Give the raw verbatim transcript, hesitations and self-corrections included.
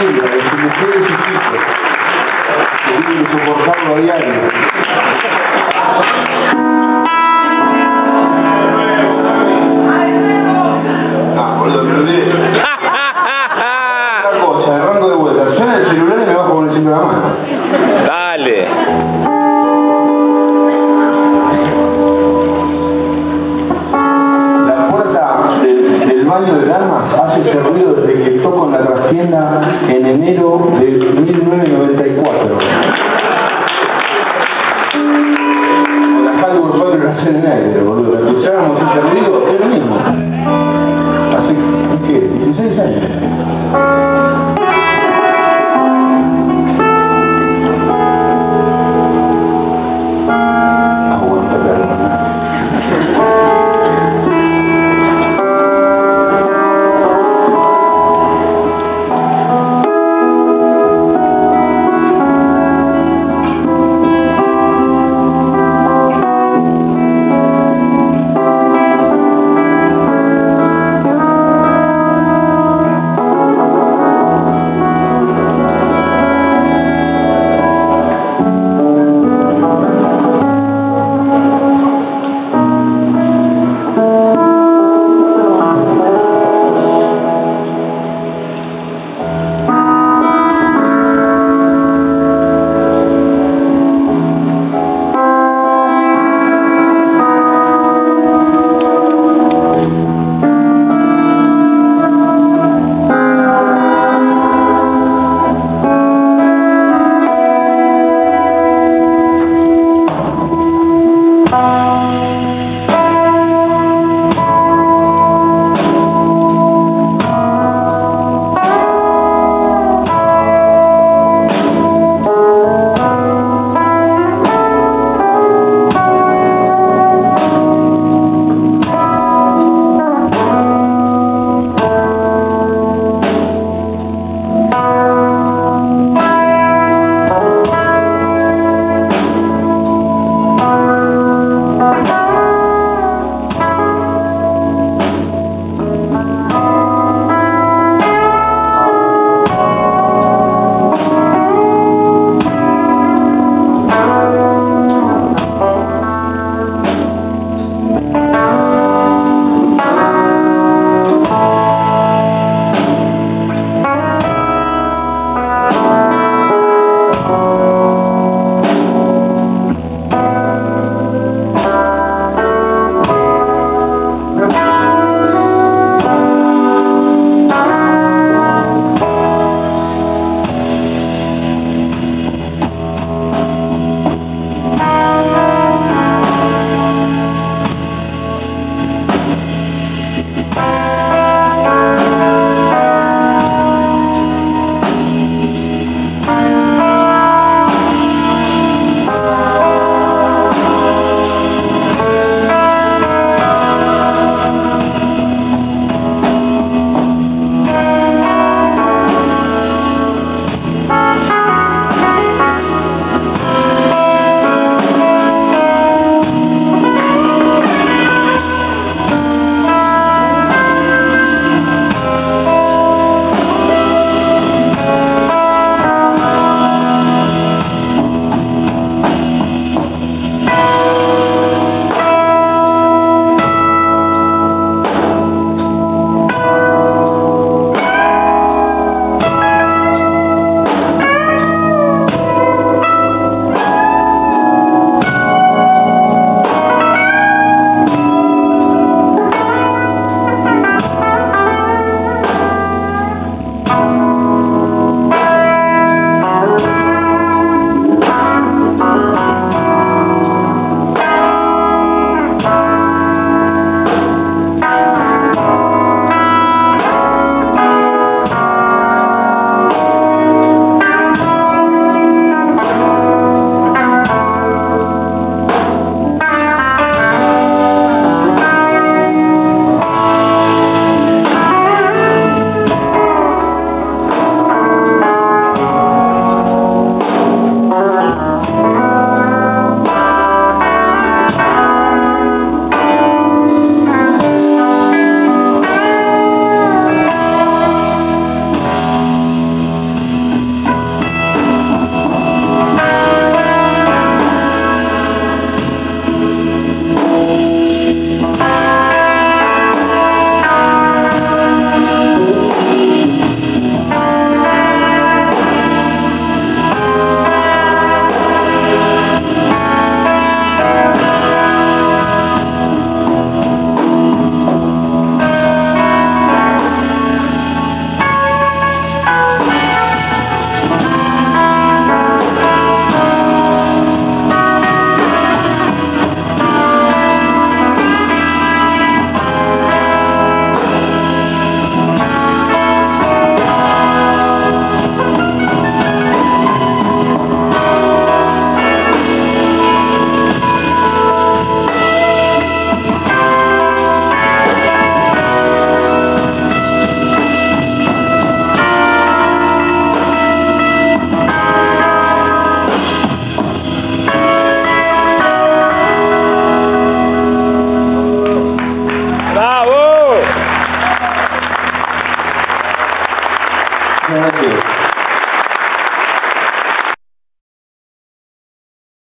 familia, de su mujer y sus hijos, que tienen que soportarlo a diario. Ah, boludo, me olvidé. Otra cosa, arranco de vuelta. Suena el celular y me bajo con el cinto de la mano. Dale. La puerta del, del baño de armas hace ese ruido desde que toco en la trastienda en enero de mil novecientos noventa y cuatro. Con la Halbur cuatro y la C N N, boludo. La escuchábamos ese ruido, es lo mismo. Hace, ¿qué? dieciséis años.